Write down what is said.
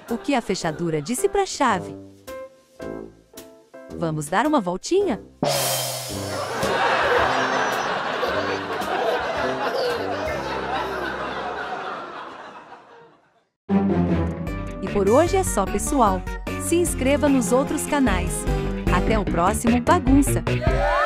O que a fechadura disse para a chave? Vamos dar uma voltinha? E por hoje é só, pessoal. Se inscreva nos outros canais. Até o próximo Bagunça!